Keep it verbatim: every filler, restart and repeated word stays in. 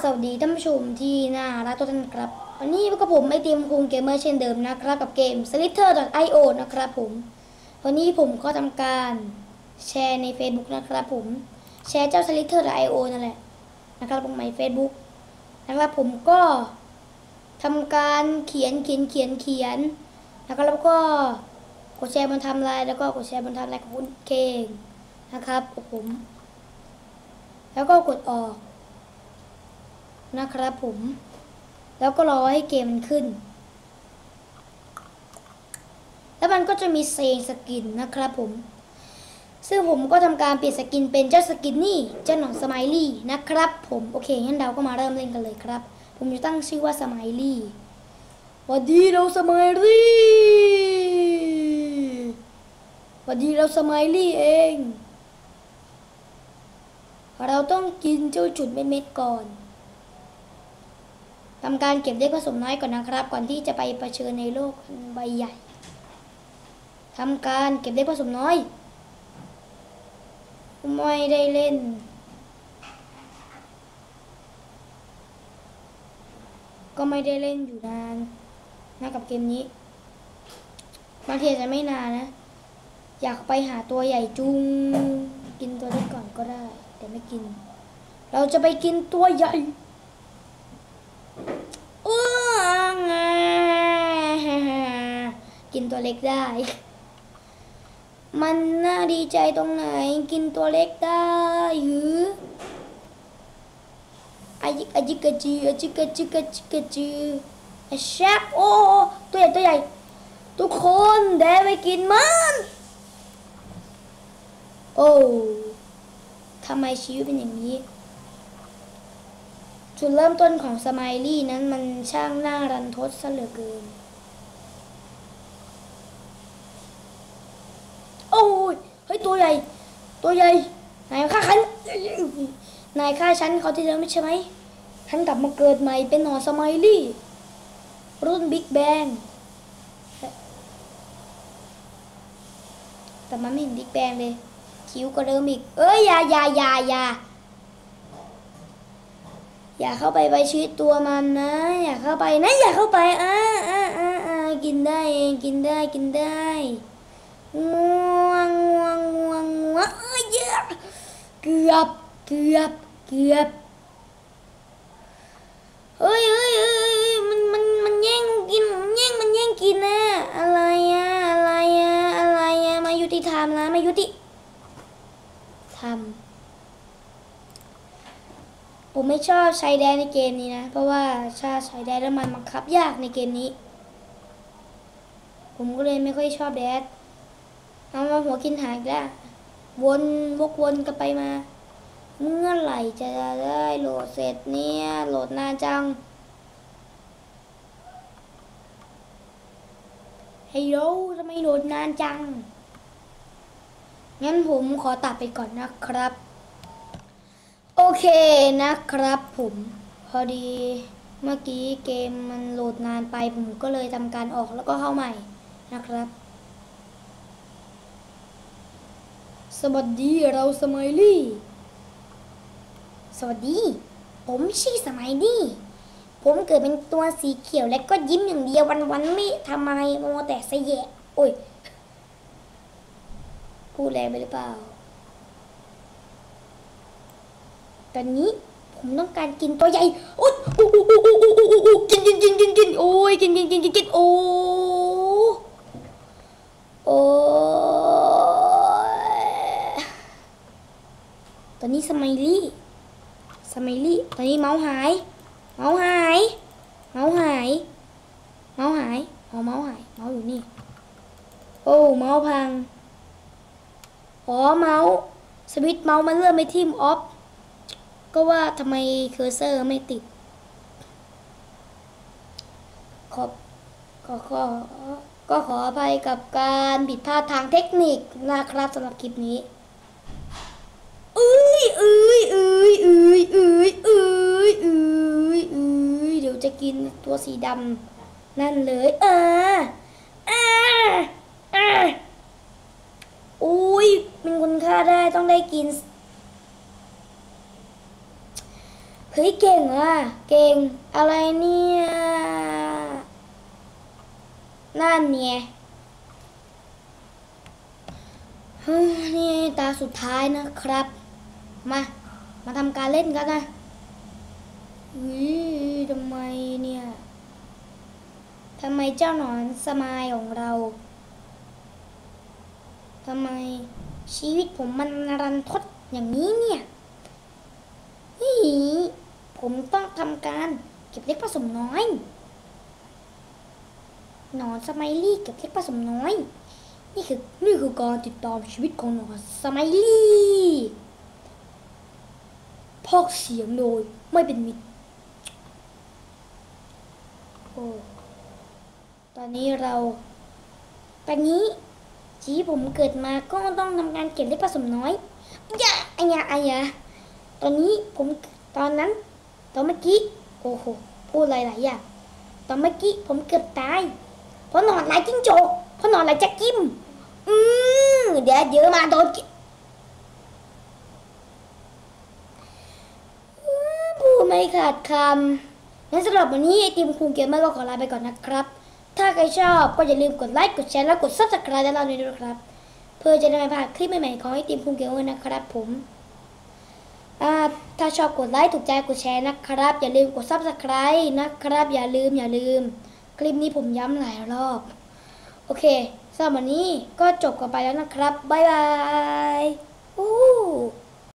วัสดีท่านผู้ชมที่น่ารักทุกท่านครับวันนี้พบกับผมไอติมคุงเกมเมอร์เช่นเดิมนะครับกับเกม สลิทเทอร์ ดอท ไอ โอ นะครับผมวันนี้ผมก็ทำการแชร์ใน Facebook นะครับผมแชร์เจ้า สลิทเทอร์ ดอท ไอ โอ นั่นแหละนะครับลงใน Facebook นะครับผมก็ทำการเขียนเขียนเขียนเขียนนะครับแล้วก็กดแชร์บนไทม์ไลน์แล้วก็กดแชร์บนไทม์ไลน์ของคุณเคงนะครับผมแล้วก็กดออกนะครับผมแล้วก็รอให้เกมมันขึ้นแล้วมันก็จะมีเซงสกินนะครับผมซึ่งผมก็ทำการเปลี่ยนสกินเป็นเจ้าสกินนี่เจ้าหนอนสไมลี่นะครับผมโอเคงั้นเราก็มาเริ่มเล่นกันเลยครับผมจะตั้งชื่อว่าสไมลี่สวัสดีเราสไมลี่สวัสดีเราสไมลี่เองเราต้องกินเจ้าจุดเม็ดๆก่อนทำการเก็บเลขผสมน้อยก่อนนะครับก่อนที่จะไปเผชิญในโลกใบใหญ่ทำการเก็บเลขผสมน้อยไม่ได้เล่นก็ไม่ได้เล่นอยู่นานนะกับเกมนี้บางทีอาจจะไม่นานนะอยากไปหาตัวใหญ่จุงกินตัวเล็กก่อนก็ได้แต่ไม่กินเราจะไปกินตัวใหญ่กินตัวเล็กได้มันน่าดีใจตรงไหนกินตัวเล็กได้หรืออาจิกอาจิกะจีอาจิกะจิกะจิกะจีแชปโอ้ตัวใหญ่ตัวใหญ่ทุกคนเดี๋ยวไปกินมันโอ้ทำไมชีวิตเป็นอย่างนี้จุดเริ่มต้นของสไมลี่นั้นมันช่างน่ารันทดซะเหลือเกินโอ้ยเฮ้ยตัวใหญ่ตัวใหญ่นายฆ่าฉันนายฆ่าฉันเขาที่เดิมไม่ใช่ไหมฉันกลับมาเกิดใหม่เป็นหนอนสไมลี่รุ่นบิ๊กแบงแต่มันไม่เห็นบิ๊กแบงเลยคิ้วก็เดิมอีกเอ้ยอย่าอย่าอย่าอย่าอย่าเข้าไปไปชีวิตตัวมันนะอย่าเข้าไปนะอย่าเข้าไปอ่าอ่าอ่าอ่ากินได้เองกินได้กินได้ง่วงง่วงง่วงง่วงเอ้ยเกือบเกือบเกือบเฮ้ยเฮ้ยเฮ้ยมันมันมันแย่งกินมันแย่งมันแย่งกินนะอะไรอะอะไรอะอะไรอะมายุติธรรมนะมายุติธรรมผมไม่ชอบใช้แดนในเกมนี้นะเพราะว่าชาใช้แดนแล้วมันบังคับยากในเกมนี้ผมก็เลยไม่ค่อยชอบแดนเอามาหัวกินหางแล้ววนวกวนกันไปมาเมื่อไหร่จะได้โหลดเสร็จเนี่ยโหลดนานจังเฮ้ยโย่ทำไมโหลดนานจังงั้นผมขอตัดไปก่อนนะครับโอเคนะครับผมพอดีเมื่อกี้เกมมันโหลดนานไปผมก็เลยทำการออกแล้วก็เข้าใหม่นะครับสวัสดีเราสไมลี่สวัสดีผมชื่อสไมลี่ผมเกิดเป็นตัวสีเขียวและก็ยิ้มอย่างเดียววันๆไม่ทำอะไรมัวแต่เสยะโอ้ยพูดแรงไปหรือเปล่าตอนนี้ผมต้องการกินตัวใหญ่โอ้ยกินกินกินกินกินโอ้ยกินกินกินกินกินโอ้โอ้ตอนนี้สไมลี่สไมลี่ตอนนี้เมาส์หายเมาส์หายเมาส์หายเมาส์หายเอาเมาส์หายเมาส์อยู่นี่โอ้เมาส์พังอ๋อเมาส์สวิตช์เมาส์มันเลื่อนไปที่ออฟก็ว่าทำไมเคอร์เซอร์ไม่ติดขอบก็ขอก็ขออภัยกับการผิดพลาดทางเทคนิคนะครับสำหรับคลิปนี้เอ้ยเอ้ยเอ้ยเอ้ยเอ้ยเอ้ยเอ้ยเอ้ยเดี๋ยวจะกินตัวสีดำนั่นเลยอ่าอ่าอ่าอุ้ยเป็นคนฆ่าได้ต้องได้กินเฮ้ยเก่งว่ะเก่งอะไรเนี่ยนั่นเนี่ยเฮ้ยนี่ตาสุดท้ายนะครับมามาทำการเล่นกันนะวิทำไมเนี่ยทำไมเจ้าหนอนสมายของเราทำไมชีวิตผมมันรันทดอย่างนี้เนี่ยนี่ผมต้องทำการเก็บเล็กผสมน้อยหนอนสไมลี่เก็บเล็กผสมน้อยนี่คือนี่คือการติดตามชีวิตของหนอนสไมลี่พอกเสียงโดยไม่เป็นมิตรโอ้ตอนนี้เราตอนนี้ชีวิตผมเกิดมาก็ต้องทำการเก็บเล็กผสมน้อยอย่าอันยาอันยาตอนนี้ผมตอนนั้นตอนเมื่อกี้โอ้โหพูดหลายๆอย่างตอนเมื่อกี้ผมเกือบตายเพราะนอนไหลจิ้งจกเพราะนอนไหลแจ็คกิมอืมเดี๋ยวเยอะมาโดนพูดไม่ขาดคำงั้นสำหรับวันนี้ไอติมคุงเกมเมอร์ก็ขอลาไปก่อนนะครับถ้าใครชอบก็อย่าลืมกดไลค์กดแชร์แล้วกดซับสไครต์ให้เราด้วยนะครับเพื่อจะได้ไม่พลาดคลิปใหม่ๆของไอติมคุงเกมเมอร์นะครับผมถ้าชอบกดไลค์ถูกใจกดแชร์นะครับอย่าลืมกดซับสไครต์นะครับอย่าลืมอย่าลืมคลิปนี้ผมย้ำหลายรอบโอเคสำหรับวันนี้ก็จบกันไปแล้วนะครับบ๊ายบาย